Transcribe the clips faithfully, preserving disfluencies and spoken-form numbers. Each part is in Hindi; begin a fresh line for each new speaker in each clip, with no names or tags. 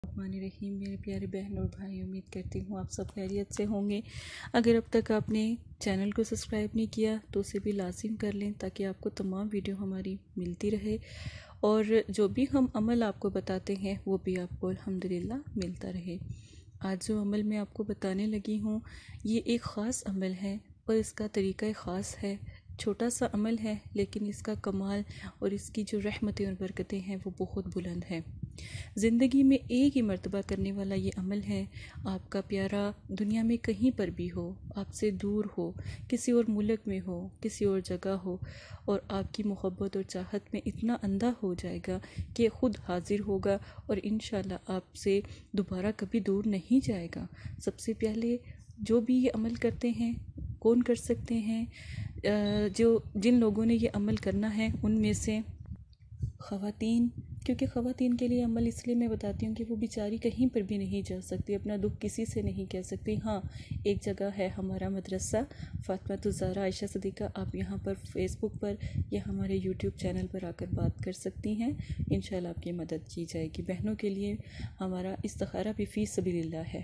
रहीम मेरे प्यारे बहन और भाई, उम्मीद करती हूँ आप सब खैरियत से होंगे। अगर अब तक आपने चैनल को सब्सक्राइब नहीं किया तो उसे भी लाजिम कर लें ताकि आपको तमाम वीडियो हमारी मिलती रहे और जो भी हम अमल आपको बताते हैं वो भी आपको अल्हम्दुलिल्लाह मिलता रहे। आज जो अमल मैं आपको बताने लगी हूँ ये एक ख़ास अमल है और इसका तरीक़ा ख़ास है। छोटा सा अमल है लेकिन इसका कमाल और इसकी जो रहमतें और बरकतें हैं वो बहुत बुलंद है। ज़िंदगी में एक ही मर्तबा करने वाला ये अमल है। आपका प्यारा दुनिया में कहीं पर भी हो, आपसे दूर हो, किसी और मुल्क में हो, किसी और जगह हो और आपकी मोहब्बत और चाहत में इतना अंधा हो जाएगा कि ख़ुद हाजिर होगा और इंशाल्लाह आपसे दोबारा कभी दूर नहीं जाएगा। सबसे पहले जो भी ये अमल करते हैं कौन कर सकते हैं? जो जिन लोगों ने ये अमल करना है उनमें से ख़वातीन, क्योंकि ख़वातीन के लिए अमल इसलिए मैं बताती हूँ कि वो बेचारी कहीं पर भी नहीं जा सकती, अपना दुख किसी से नहीं कह सकती। हाँ, एक जगह है हमारा मदरसा फ़ातिमा ज़हरा आयशा सिद्दीक़ा, आप यहाँ पर फेसबुक पर या हमारे यूट्यूब चैनल पर आकर बात कर सकती हैं। इंशाल्लाह आपकी मदद की जाएगी। बहनों के लिए हमारा इस्तिखारा भी फ़ी सबीलिल्लाह है।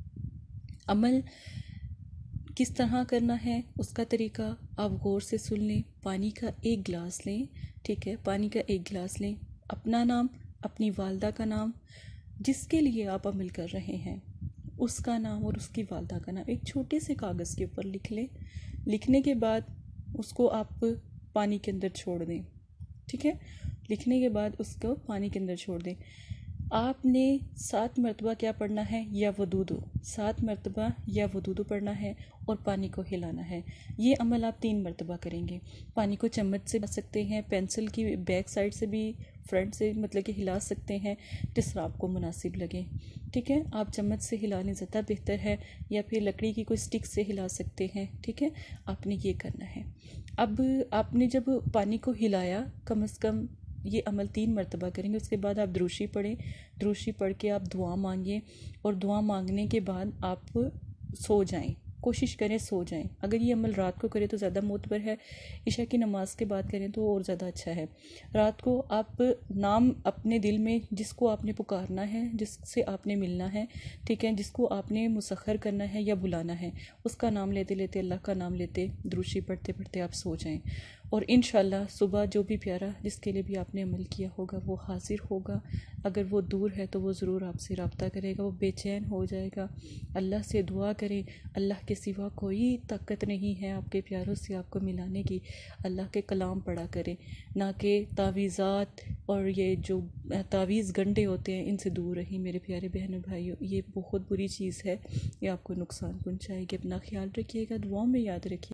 अमल किस तरह करना है उसका तरीका आप गौर से सुन लें। पानी का एक गिलास लें, ठीक है, पानी का एक गिलास लें। अपना नाम, अपनी वालदा का नाम, जिसके लिए आप अमल कर रहे हैं उसका नाम और उसकी वालदा का नाम एक छोटे से कागज़ के ऊपर लिख लें। लिखने के बाद उसको आप पानी के अंदर छोड़ दें, ठीक है। लिखने के बाद उसको पानी के अंदर छोड़ दें। आपने सात मरतबा क्या पढ़ना है? या वदूदो, सात मरतबा या वदूदो पढ़ना है और पानी को हिलाना है। ये अमल आप तीन मरतबा करेंगे। पानी को चम्मच से हिला सकते हैं, पेंसिल की बैक साइड से भी, फ्रंट से मतलब कि हिला सकते हैं, जिस तरह आपको मुनासिब लगे, ठीक है। आप चम्मच से हिला लें ज़्यादा बेहतर है या फिर लकड़ी की कोई स्टिक से हिला सकते हैं, ठीक है। आपने ये करना है। अब आपने जब पानी को हिलाया, कम अज़ कम ये अमल तीन मरतबा करेंगे। उसके बाद आप द्रूशी पढ़ें। द्रूशी पढ़ के आप दुआ मांगिए और दुआ मांगने के बाद आप सो जाएं। कोशिश करें सो जाएं। अगर ये अमल रात को करें तो ज़्यादा मोतबर है, इशा की नमाज़ के बाद करें तो और ज़्यादा अच्छा है। रात को आप नाम अपने दिल में जिसको आपने पुकारना है, जिससे आपने मिलना है, ठीक है, जिसको आपने मुसख्खर करना है या बुलाना है, उसका नाम लेते लेते, अल्लाह का नाम लेते, द्रूशी पढ़ते पढ़ते आप सो जाएं और इंशाल्लाह सुबह जो भी प्यारा जिसके लिए भी आपने अमल किया होगा वो हाजिर होगा। अगर वो दूर है तो वो ज़रूर आपसे रब्ता करेगा, वो बेचैन हो जाएगा। अल्लाह से दुआ करें, अल्लाह के सिवा कोई ताकत नहीं है आपके प्यारों से आपको मिलाने की। अल्लाह के कलाम पढ़ा करें, ना कि तावीज़ात और ये जो तावीज़ गंडे होते हैं इनसे दूर रहें मेरे प्यारे बहनों भाइयों। ये बहुत बुरी चीज़ है, ये आपको नुकसान पहुँचाएगी। अपना ख्याल रखिएगा, दुआओं में याद रखिए।